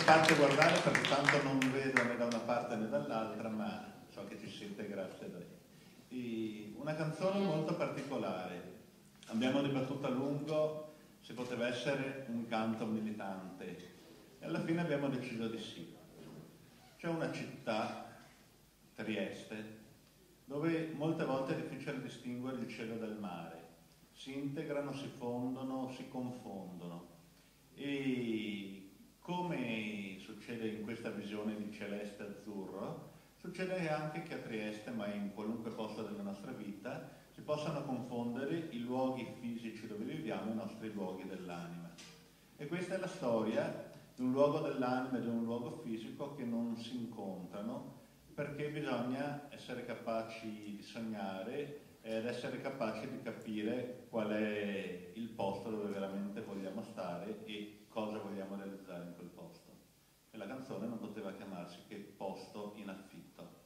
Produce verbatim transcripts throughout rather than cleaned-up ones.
spazio a guardare perché tanto non vedo né da una parte né dall'altra, ma so che ci siete, grazie a lei. E una canzone molto particolare. Abbiamo dibattuto a lungo se poteva essere un canto militante e alla fine abbiamo deciso di sì. C'è una città, Trieste, dove molte volte è difficile distinguere il cielo dal mare. Si integrano, si fondono, si confondono. E come succede in questa visione di celeste azzurro, succede anche che a Trieste, ma in qualunque posto della nostra vita, si possano confondere i luoghi fisici dove viviamo e i nostri luoghi dell'anima. E questa è la storia di un luogo dell'anima e di un luogo fisico che non si incontrano, perché bisogna essere capaci di sognare ed essere capaci di capire qual è il posto dove veramente vogliamo stare e cosa vogliamo realizzare in quel posto. E la canzone non poteva chiamarsi che Posto in affitto.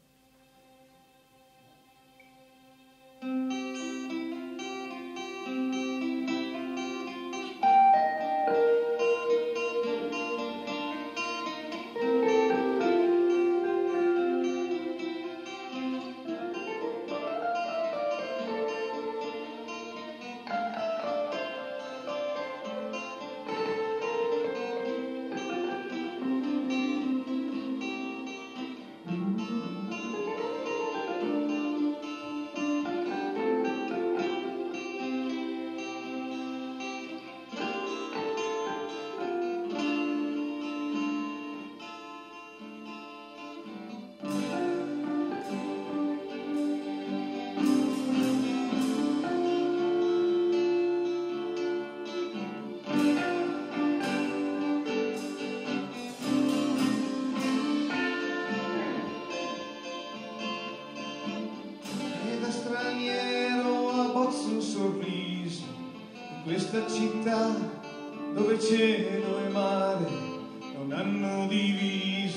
Questa città dove cielo e mare non hanno diviso,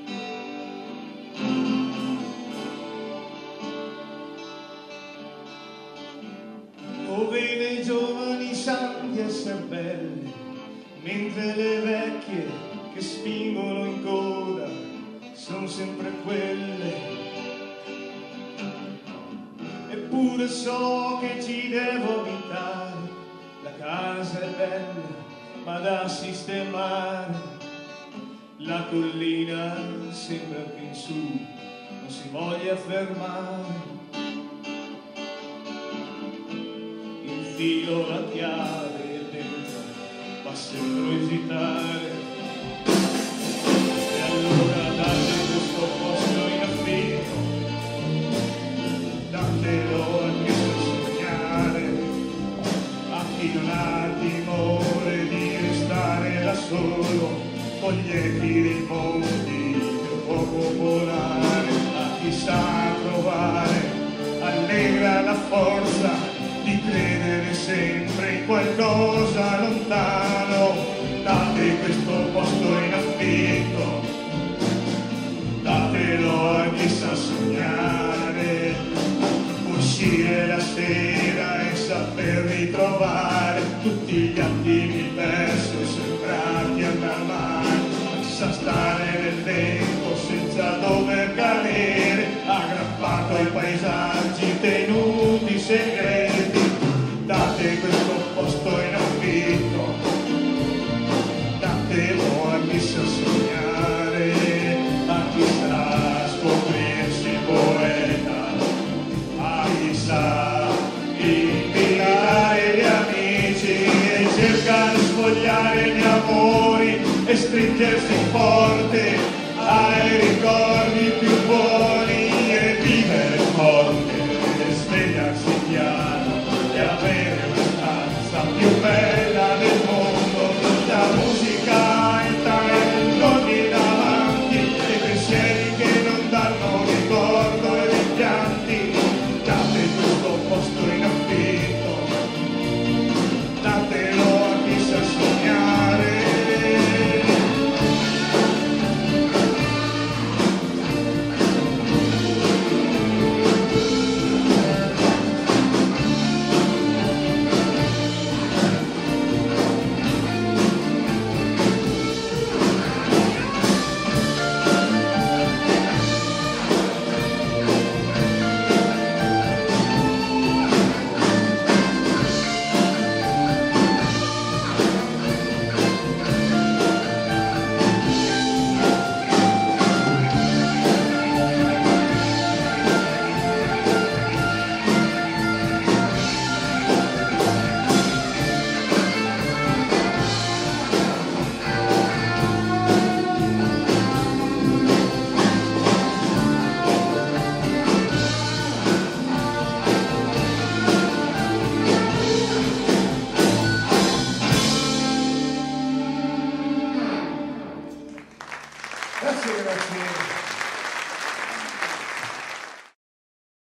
dove le giovani sanno di essere belle, mentre le vecchie che spingono in coda sono sempre quelle. Eppure so che ci devo abitare. La casa è bella, ma da sistemare. La collina sembra che in su non si voglia fermare. Infilo la chiave e dentro ma sembro esitare. E allora date questo posto in affitto, datelo anche per sognare chi non ha timore di restare da solo con gli echi dei mondi del può popolare. A chi sa trovare allegra la forza di credere sempre in qualcosa lontano. Date questo posto in affitto, datelo a chi sa sognare, uscire la sera e saper ritrovare tutti gli attimi persi e sembrati andar male. Sa stare nel vento senza dover cadere, aggrappato ai paesaggi tenuti segreti. Date questo posto in affitto, datelo a chi sa sognare, a chi sa scoprirsi poeta, a chi sa invitare gli amici e cercare di svogliare gli amori e stringersi forte ai ricordi più buoni.